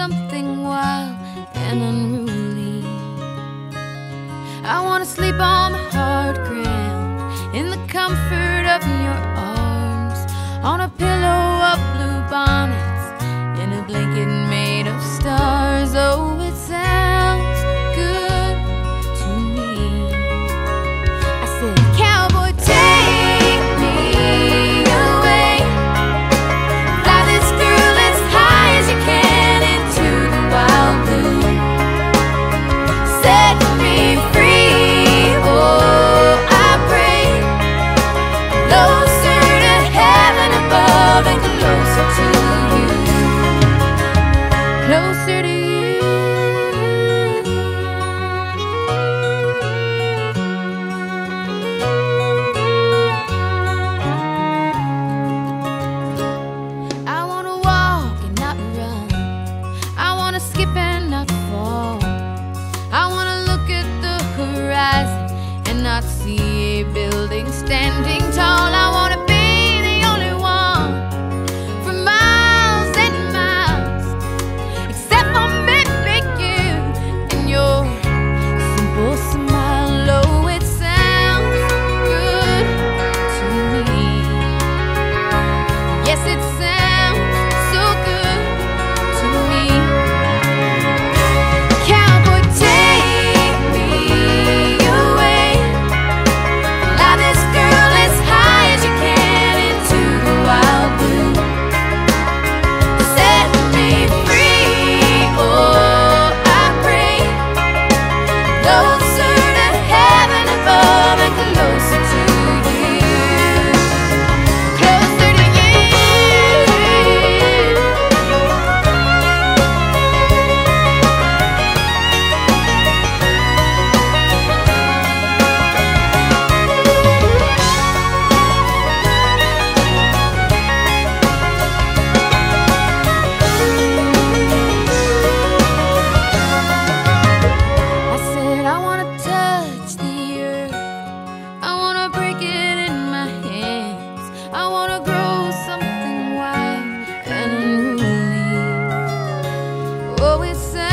something wild and unruly. I wanna sleep on the hard ground in the comfort of your arms, on a pillow of blue bonnets, in a blanket made of stars. Oh, it sounds good to me. I said, cowboy, take me away, fly this girl as high as you can into the wild blue, set me free. Oh, I pray, closer to heaven above and closer to you, closer to you. I wanna walk and not run, I wanna skip and not fall, I wanna look at the horizon and not see a building standing tall. I wanna be the only one for miles and miles, except for maybe you and your simple smile. Oh, it sounds good to me. Yes, it sounds so good to me. Cowboy, take me away, fly this girl as high as you can into the wild blue, set me free. Oh, I pray, closer to heaven above and closer to you, closer to you. I said, I wanna touch the earth, I wanna break it in my hands, I wanna grow something wild and unruly. Oh, it sounds